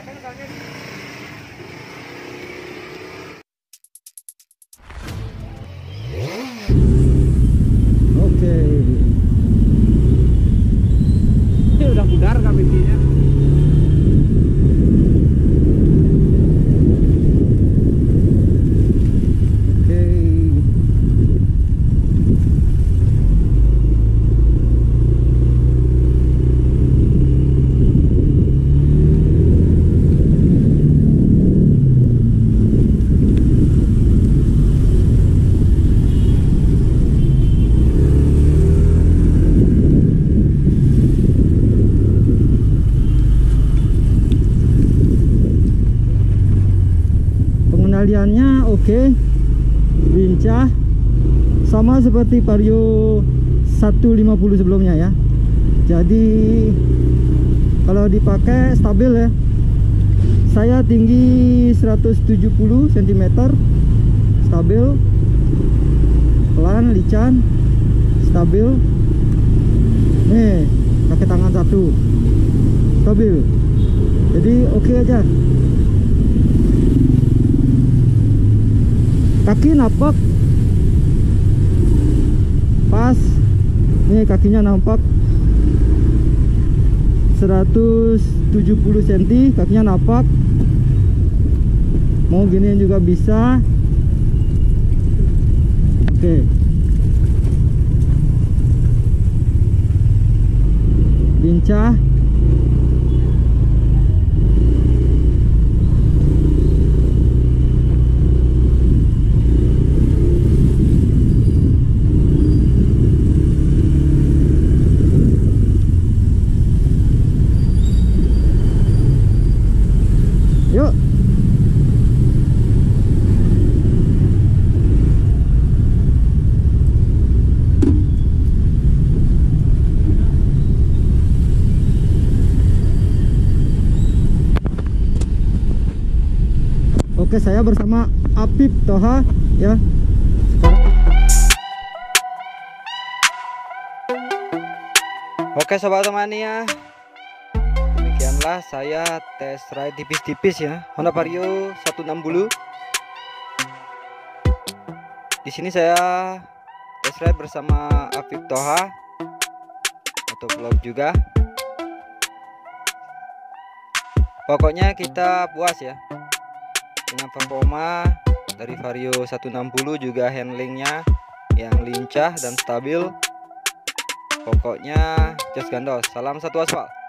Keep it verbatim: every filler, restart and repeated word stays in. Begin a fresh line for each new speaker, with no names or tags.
Oke. Ini udah pudar kak intinya. Pengendaliannya oke, lincah, sama seperti Vario seratus lima puluh sebelumnya ya. Jadi kalau dipakai stabil ya. Saya tinggi seratus tujuh puluh sentimeter, stabil, pelan, lican, stabil. Nih pakai tangan satu, stabil. Jadi oke aja. Kaki napak pas, nih kakinya nampak seratus tujuh puluh sentimeter, kakinya napak. Mau giniin juga bisa. Oke, lincah. Yuk. Oke, saya bersama Apip Toha ya. Oke sobat Mania, demikianlah saya test ride tipis-tipis ya Honda Vario seratus enam puluh. Di sini saya test ride bersama Apip Toha, motovlog juga. Pokoknya kita puas ya dengan performa dari Vario seratus enam puluh, juga handlingnya yang lincah dan stabil. Pokoknya just gandos. Salam satu aspal.